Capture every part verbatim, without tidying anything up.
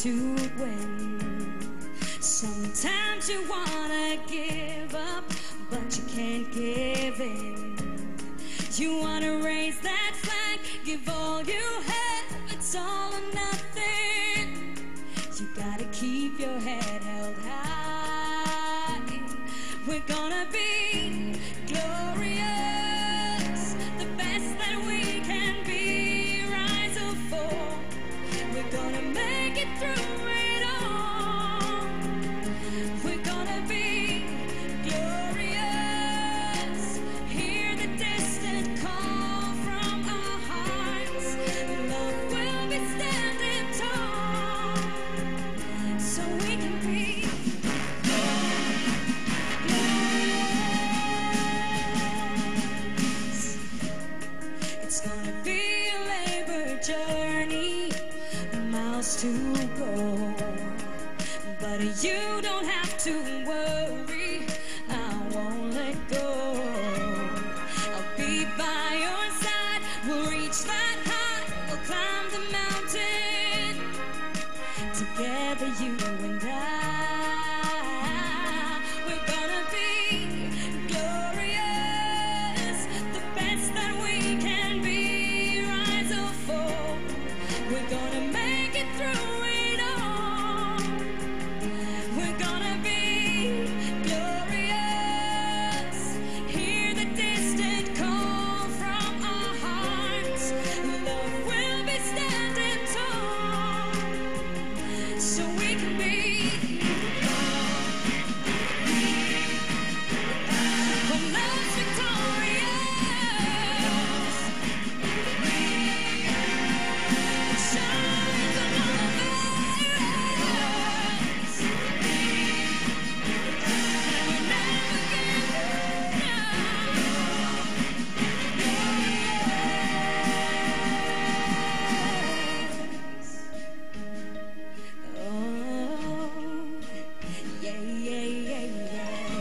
to win. Sometimes you wanna give up, but you can't give in. You wanna raise that flag, give all you have, it's all or nothing. You gotta keep your head held high. We're gonna be glorious, the best that we can be. Rise or fall, we're gonna make it through it all. We're gonna be glorious. Hear the distant call from our hearts. Love will be standing tall, so we can be glorious. It's gonna be a labor journey, miles to go, but you don't have to worry, I won't let go. I'll be by your side, we'll reach that high, we'll climb the mountain together, you and I. We're gonna be glorious, the best that we can be. Rise or fall, we're gonna make it through it all. We're gonna be glorious. Hear the distant call from our hearts. Love will be standing tall, so we can be. When love's victorious, shines on all of us. We're never giving up. Oh, yeah, yeah, yeah, yeah.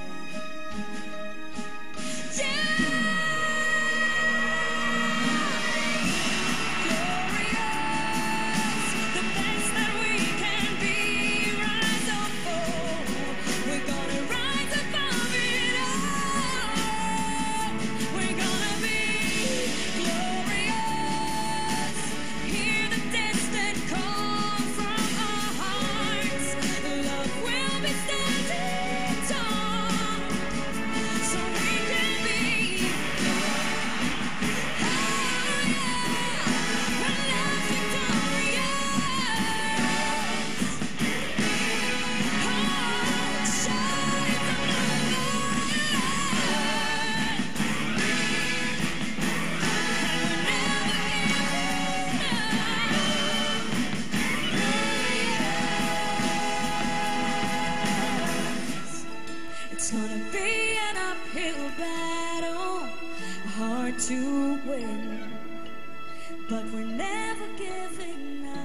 Glorious, the best that we can be. Rise or fall, we're gonna rise above it all. We're gonna be glorious. Hear the distant call from our hearts. Love will be standing tall, so we can be. Oh yeah, when love's victorious, oh, it shines on all of us, and we're never giving up. It's gonna be an uphill battle, hard to win, but we're never giving up.